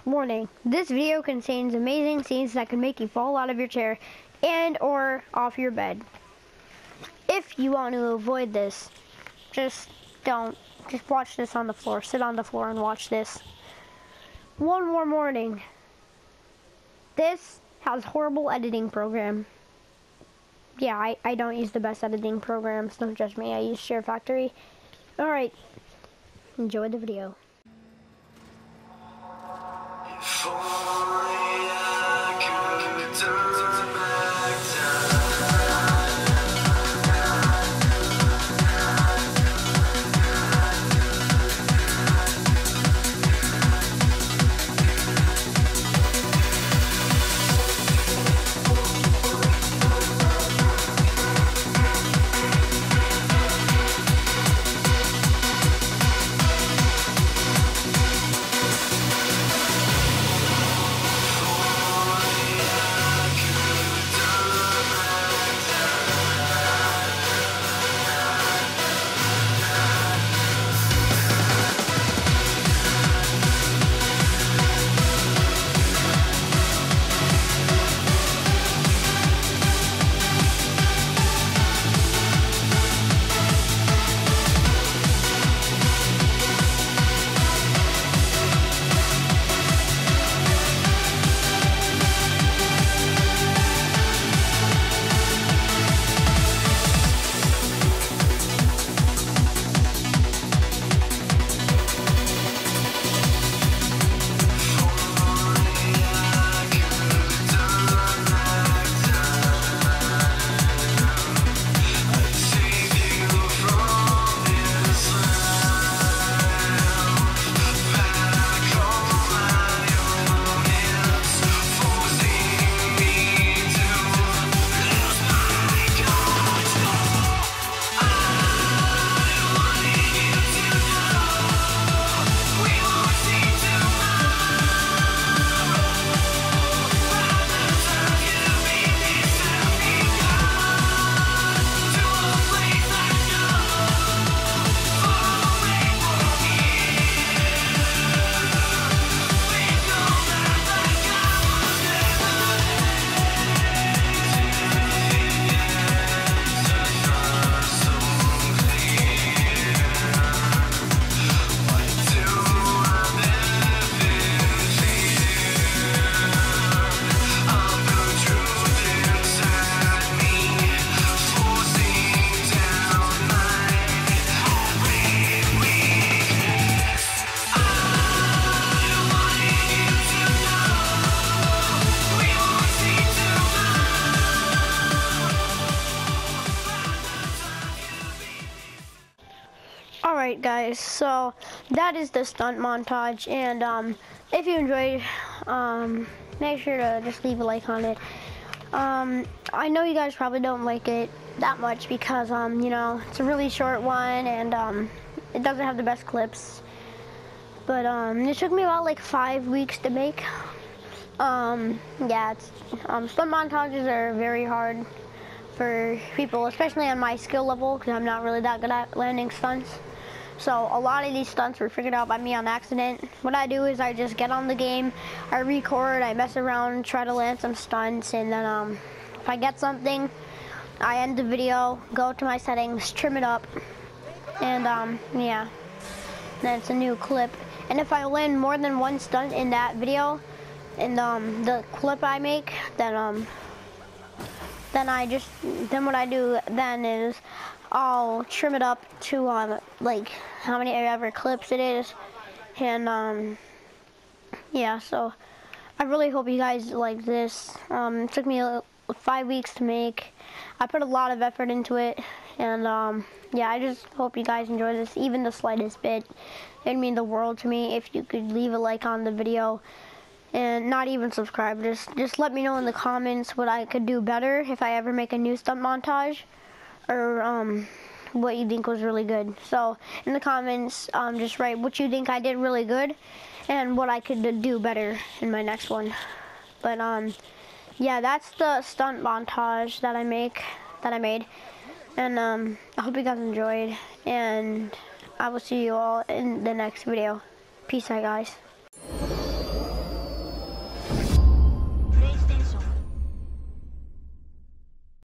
Warning, this video contains amazing scenes that can make you fall out of your chair and or off your bed. If you want to avoid this, just watch this on the floor. Sit on the floor and watch this. One more warning. This has horrible editing program. Yeah, I don't use the best editing programs. Don't judge me. I use Share Factory. Alright. Enjoy the video. If only I could turn back time. Alright guys, so that is the stunt montage, and if you enjoyed, make sure to just leave a like on it. I know you guys probably don't like it that much because, you know, it's a really short one, and it doesn't have the best clips. But it took me about like 5 weeks to make. Yeah, stunt montages are very hard for people, especially on my skill level, because I'm not really that good at landing stunts. So a lot of these stunts were figured out by me on accident. What I do is I just get on the game, I record, I mess around, try to land some stunts, and then if I get something, I end the video, go to my settings, trim it up, and yeah, then it's a new clip. And if I land more than one stunt in that video, in the clip I make, then what I do then is I'll trim it up to like how many ever clips it is, and yeah, so I really hope you guys like this. It took me 5 weeks to make. I put a lot of effort into it, and yeah, I just hope you guys enjoy this, even the slightest bit. It'd mean the world to me if you could leave a like on the video. And not even subscribe, just let me know in the comments what I could do better if I ever make a new stunt montage, or what you think was really good. So in the comments, just write what you think I did really good and what I could do better in my next one. But yeah, that's the stunt montage that I made, and I hope you guys enjoyed, and I will see you all in the next video. Peace out, guys.